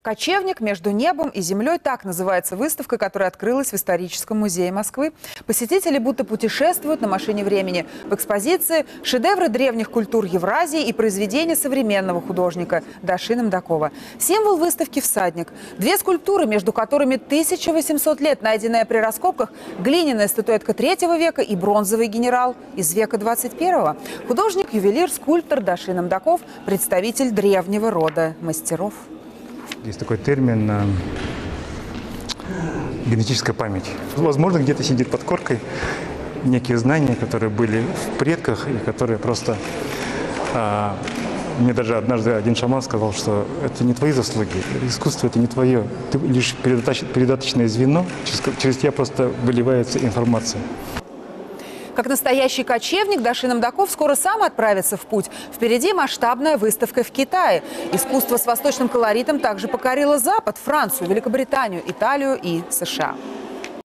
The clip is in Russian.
«Кочевник между небом и землей» – так называется выставка, которая открылась в историческом музее Москвы. Посетители будто путешествуют на машине времени. В экспозиции шедевры древних культур Евразии и произведения современного художника Даши Намдакова. Символ выставки – всадник. Две скульптуры, между которыми 1800 лет, найденная при раскопках, глиняная статуэтка 3 века и бронзовый генерал из века 21-го. Художник, ювелир, скульптор Даши Намдаков – представитель древнего рода мастеров. Есть такой термин генетическая память. Возможно, где-то сидит под коркой некие знания, которые были в предках и которые просто... Мне даже однажды один шаман сказал, что это не твои заслуги, искусство это не твое. Ты лишь передаточное звено, через тебя просто выливается информация. Как настоящий кочевник, Даши Намдаков скоро сам отправится в путь. Впереди масштабная выставка в Китае. Искусство с восточным колоритом также покорило Запад, Францию, Великобританию, Италию и США.